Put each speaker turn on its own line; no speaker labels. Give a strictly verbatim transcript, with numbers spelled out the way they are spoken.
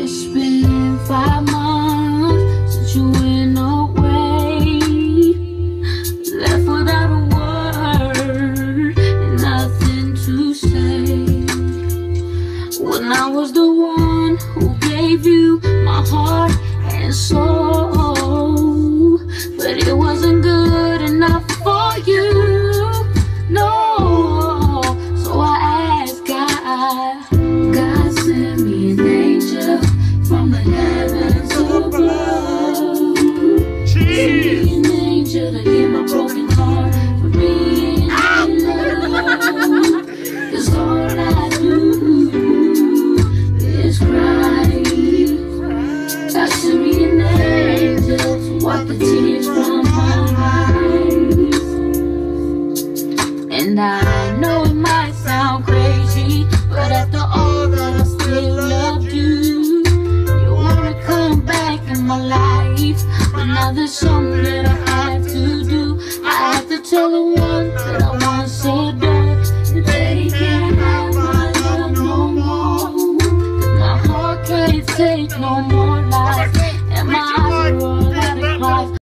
It's been five months since you went away, left without a word and nothing to say. When I was the one who gave you my heart and soul, but it wasn't good enough for you, no. So I asked God, God sent me an angel from the heavens above. Send me an angel to heal my broken heart for being in love. 'Cause all I do is cry. God sent me an angel to wipe the tears from my eyes. And I know it might sound crazy, but after all that I still loved you. You wanna come back in my life, but now there's something that I have to do. I have to tell the one that I once adored that they can't have my love no more. My heart can't take no more life, and my eyes are all out of cry.